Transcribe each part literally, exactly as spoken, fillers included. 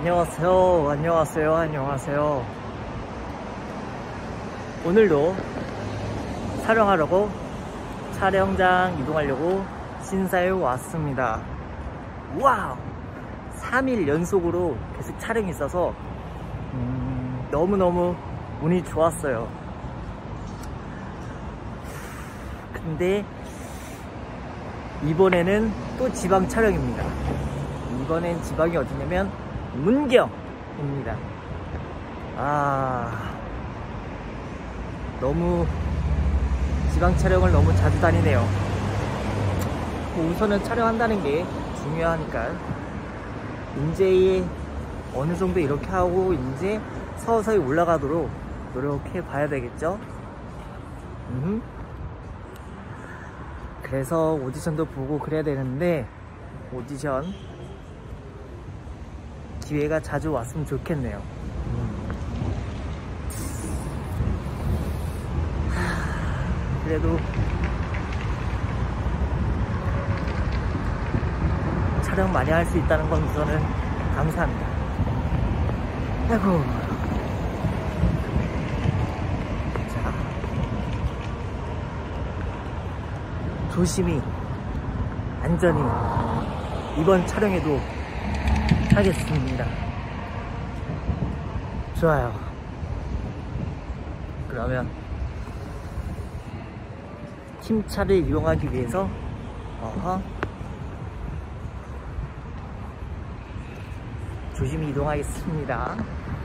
안녕하세요. 안녕하세요. 안녕하세요. 오늘도 촬영하려고 촬영장 이동하려고 신사에 왔습니다. 와우! 삼 일 연속으로 계속 촬영이 있어서 음, 너무너무 운이 좋았어요. 근데 이번에는 또 지방 촬영입니다. 이번엔 지방이 어디냐면 문경입니다. 아, 너무 지방 촬영을 너무 자주 다니네요. 뭐 우선은 촬영한다는 게 중요하니까 이제 어느 정도 이렇게 하고 이제 서서히 올라가도록 노력해 봐야 되겠죠. 음. 그래서 오디션도 보고 그래야 되는데 오디션 기회가 자주 왔으면 좋겠네요. 음. 하, 그래도 촬영 많이 할 수 있다는 건 우선은 감사합니다. 아이고. 자, 조심히 안전히 이번 촬영에도 하겠습니다. 좋아요. 그러면 팀차를 이용하기 위해서 어허 조심히 이동하겠습니다.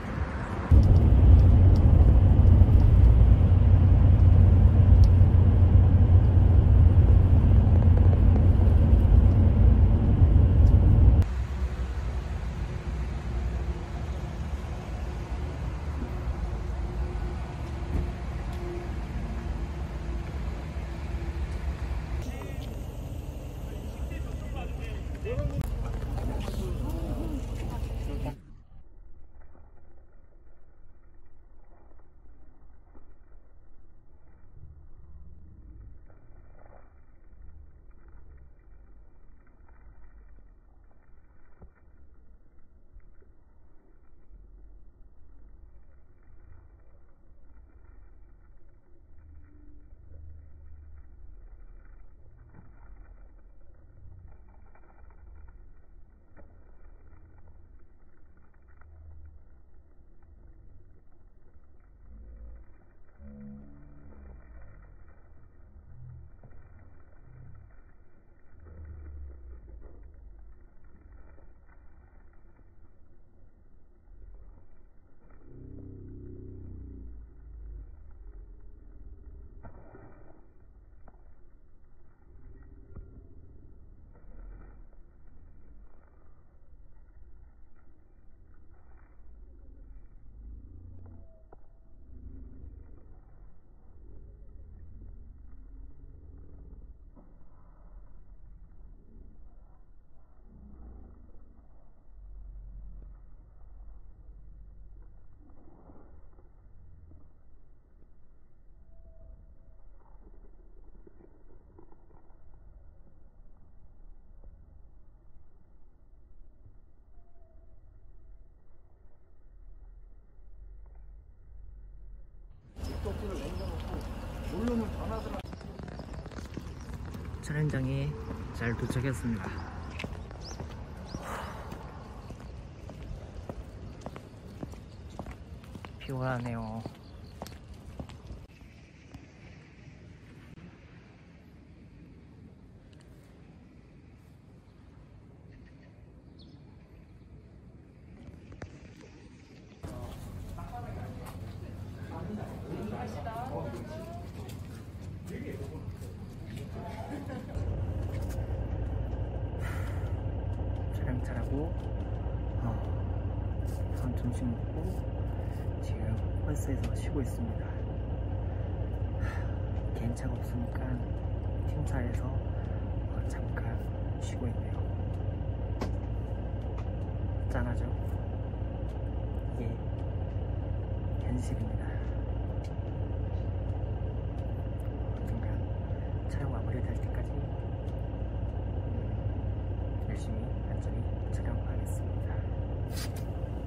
촬영장에 잘 도착했습니다. 피곤하네요. 촬영 잘하고 어, 우선 점심 먹고 지금 버스에서 쉬고 있습니다. 개인차가 없으니까 팀차에서 어, 잠깐 쉬고 있네요. 짠하죠? 이게 현실입니다. 언젠가 촬영 마무리될 때까지 음, 열심히 안전히 촬영하겠습니다.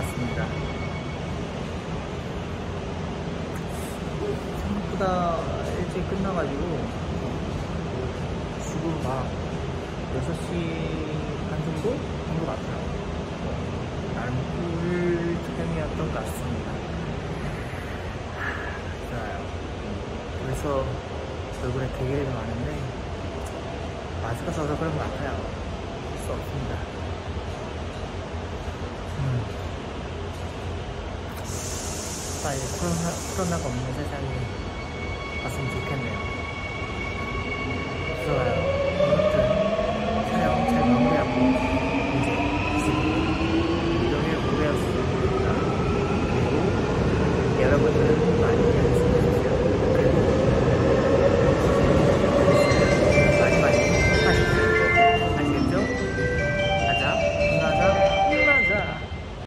같습니다. 생각보다 일찍 끝나가지고 지금 막 여섯 시 반 정도? 정도 같아요. 나름 꿀tem이었던 것 같습니다. 좋아요. 그래서 얼굴에 베개가 많은데 마스크 써서 그런 것 같아요. 할 수 없습니다. 음. 빨리 코로나, 코로나가 없는 세상이 왔으면 좋겠네요.